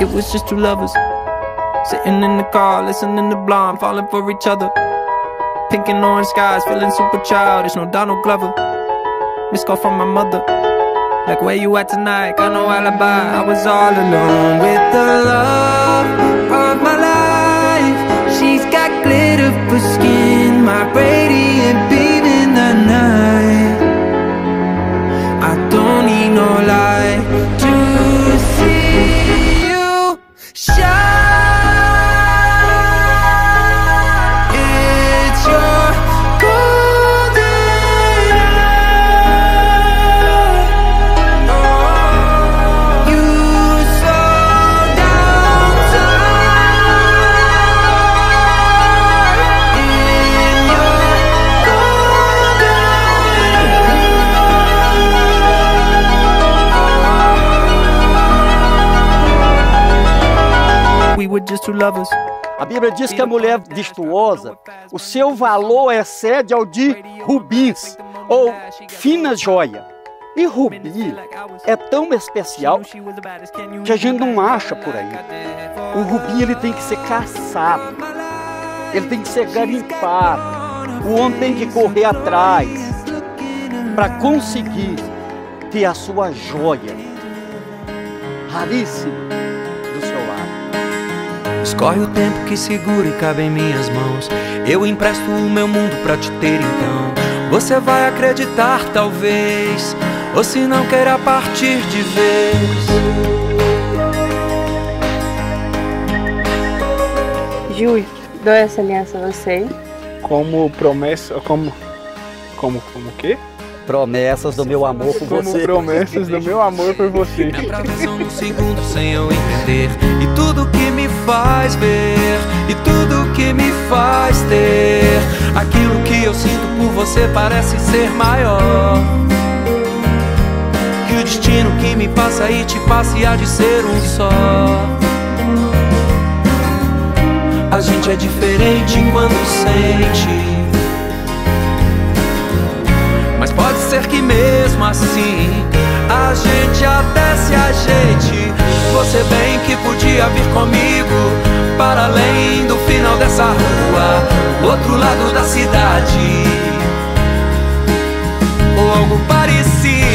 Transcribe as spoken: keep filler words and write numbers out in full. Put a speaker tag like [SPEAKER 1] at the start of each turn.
[SPEAKER 1] It was just two lovers sitting in the car, listening to Blonde, falling for each other. Pink and orange skies, feeling super childish. No Donald Glover. Missed call from my mother, like, where you at tonight? Got no alibi. I was all alone with the love of my life. She's got glitter for skin, my radiant beam in the night. I don't need no light to see you shine.
[SPEAKER 2] A Bíblia diz que a mulher virtuosa, o seu valor excede ao de rubis, ou fina joia. E rubi é tão especial que a gente não acha por aí. O rubi, ele tem que ser caçado, ele tem que ser garimpado, o homem tem que correr atrás para conseguir ter a sua joia raríssima do seu lado.
[SPEAKER 1] Escorre o tempo que segura e cabe em minhas mãos. Eu empresto o meu mundo pra te ter então. Você vai acreditar talvez, ou se não queira partir de vez.
[SPEAKER 3] Júlio, dou essa aliança a você.
[SPEAKER 4] Como promessa, como... Como, como o quê?
[SPEAKER 2] Promessas do meu amor por
[SPEAKER 4] Como
[SPEAKER 2] você.
[SPEAKER 4] promessas do meu amor por você.
[SPEAKER 1] Me atravessam num segundo sem eu entender. E tudo que me faz ver, e tudo que me faz ter, aquilo que eu sinto por você parece ser maior que o destino que me passa e te passa e há de ser um só. A gente é diferente quando sente, mas pode ser que mesmo assim a gente até se ajeite. Você bem que podia vir comigo para além do final dessa rua, outro lado da cidade, ou algo parecido.